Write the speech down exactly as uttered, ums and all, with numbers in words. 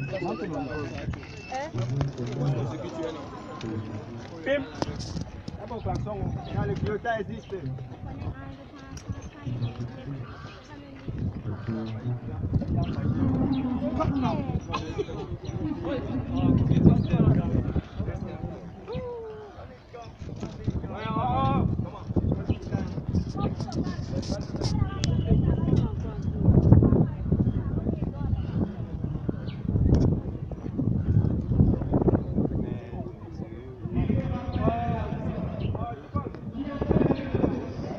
Pim. Hapo kwa songo. Yale kiota existe. Come on.